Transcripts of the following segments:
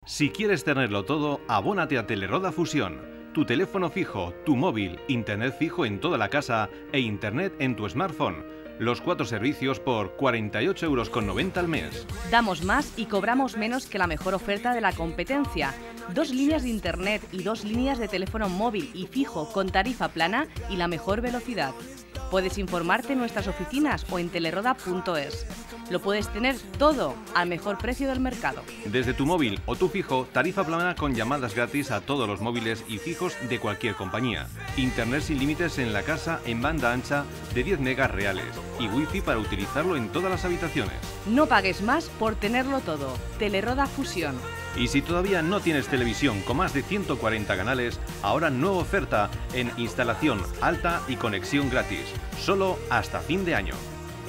Si quieres tenerlo todo, abónate a Teleroda Fusión. Tu teléfono fijo, tu móvil, internet fijo en toda la casa e internet en tu smartphone. Los 4 servicios por 48,90 € al mes. Damos más y cobramos menos que la mejor oferta de la competencia. 2 líneas de internet y 2 líneas de teléfono móvil y fijo con tarifa plana y la mejor velocidad. Puedes informarte en nuestras oficinas o en teleroda.es. Lo puedes tener todo al mejor precio del mercado. Desde tu móvil o tu fijo, tarifa plana con llamadas gratis a todos los móviles y fijos de cualquier compañía. Internet sin límites en la casa en banda ancha de 10 megas reales y wifi para utilizarlo en todas las habitaciones. No pagues más por tenerlo todo. Teleroda Fusión. Y si todavía no tienes televisión con más de 140 canales, ahora nueva oferta en instalación alta y conexión gratis. Solo hasta fin de año.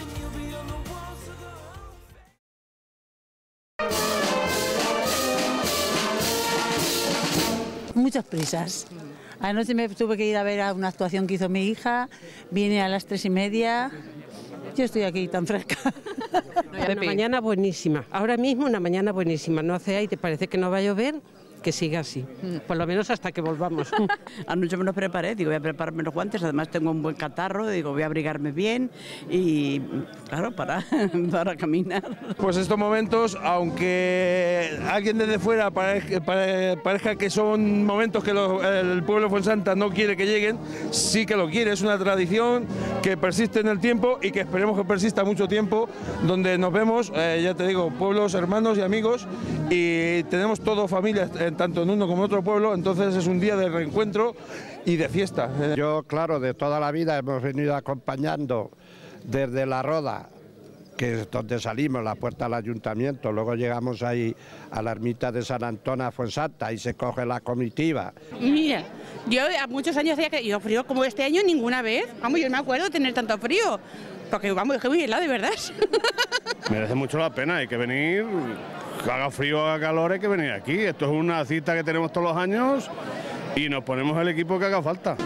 Muchas prisas. Anoche me tuve que ir a ver a una actuación que hizo mi hija, vine a las 3:30. Yo estoy aquí tan fresca. Una mañana buenísima, ahora mismo una mañana buenísima, no hace aire, parece que no va a llover, que siga así, por lo menos hasta que volvamos. Anoche me los preparé, digo, voy a prepararme los guantes, además tengo un buen catarro, digo, voy a abrigarme bien y, claro, para caminar. Pues estos momentos, aunque alguien desde fuera parezca que son momentos que el pueblo de Fuensanta no quiere que lleguen, sí que lo quiere, es una tradición que persiste en el tiempo y que esperemos que persista mucho tiempo, donde nos vemos, ya te digo, pueblos, hermanos y amigos, y tenemos todo familias, tanto en uno como en otro pueblo, entonces es un día de reencuentro y de fiesta. Yo, claro, de toda la vida hemos venido acompañando desde La Roda, que es donde salimos, la puerta del ayuntamiento, luego llegamos ahí a la ermita de San Antón a Fuensanta y se coge la comitiva. Mira, yo a muchos años hacía que yo frío como este año ninguna vez, vamos, yo no me acuerdo de tener tanto frío, porque vamos, es que muy helado de verdad. Merece mucho la pena, hay que venir, haga frío o haga calor, hay que venir aquí. Esto es una cita que tenemos todos los años y nos ponemos el equipo que haga falta.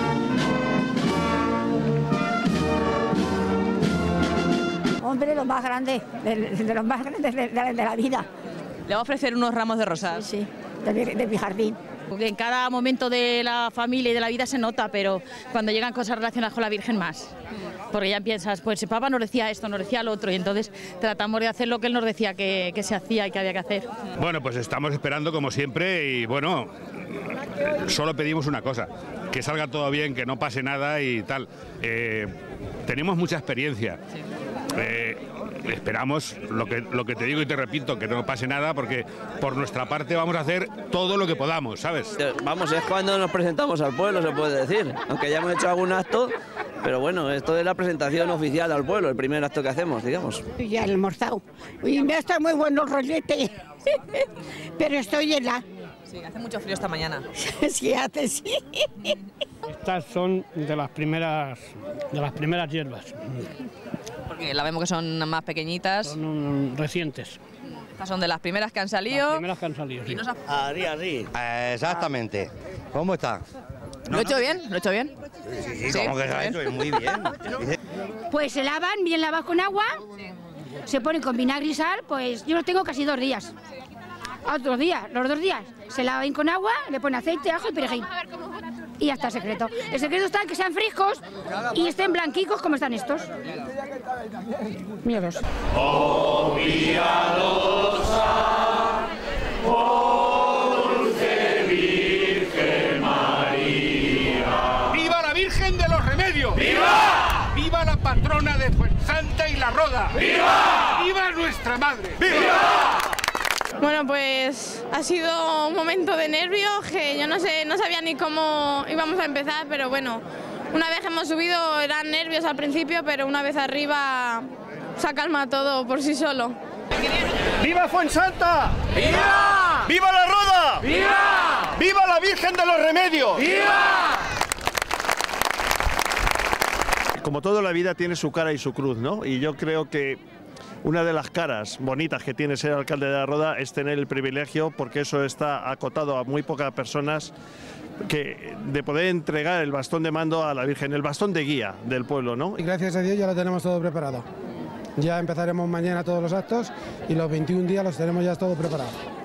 Hombre, lo más grande, de los más grandes de la vida. Le va a ofrecer unos ramos de rosas. Sí, de mi jardín. En cada momento de la familia y de la vida se nota, pero cuando llegan cosas relacionadas con la Virgen más. Porque ya piensas, pues el Papa nos decía esto, nos decía lo otro, y entonces tratamos de hacer lo que él nos decía que se hacía y que había que hacer. Bueno, pues estamos esperando como siempre y bueno, solo pedimos una cosa, que salga todo bien, que no pase nada y tal. Tenemos mucha experiencia. Esperamos, lo que te digo y te repito, que no pase nada, porque por nuestra parte vamos a hacer todo lo que podamos, ¿sabes? Vamos, es cuando nos presentamos al pueblo, se puede decir, aunque ya hemos hecho algún acto, pero bueno, esto es la presentación oficial al pueblo, el primer acto que hacemos, digamos. Ya he almorzado, y me está muy bueno el rollete, pero estoy helada. Sí, hace mucho frío esta mañana. Sí, hace, sí. Estas son de las primeras hierbas. Porque la vemos que son más pequeñitas. Son recientes. Estas son de las primeras que han salido. Las primeras que han salido, sí. Así. Exactamente. ¿Cómo está? ¿Lo he hecho bien? ¿Lo he hecho bien? Sí, ¿cómo que se ha hecho? Muy bien. Pues se lavan, bien lavados con agua, se ponen con vinagre y sal, pues yo lo tengo casi 2 días. Otros días, los 2 días, se lavan con agua, le ponen aceite, ajo y perejil. Y ya está el secreto. El secreto está en que sean frescos y estén blanquicos como están estos. Míralos. Oh, piadosa, oh, dulce Virgen María. ¡Viva la Virgen de los Remedios! ¡Viva! ¡Viva la patrona de Fuensanta y La Roda! ¡Viva! ¡Viva nuestra madre! ¡Viva! Bueno, pues ha sido un momento de nervios que yo no sabía ni cómo íbamos a empezar, pero bueno, una vez que hemos subido eran nervios al principio, pero una vez arriba se calma todo por sí solo. ¡Viva Fuensanta! ¡Viva! ¡Viva La Roda! ¡Viva! ¡Viva la Virgen de los Remedios! ¡Viva! Como toda la vida tiene su cara y su cruz, ¿no? Y yo creo que una de las caras bonitas que tiene ser alcalde de La Roda es tener el privilegio, porque eso está acotado a muy pocas personas, de poder entregar el bastón de mando a la Virgen, el bastón de guía del pueblo, ¿no? Y gracias a Dios ya lo tenemos todo preparado. Ya empezaremos mañana todos los actos y los 21 días los tenemos ya todo preparado.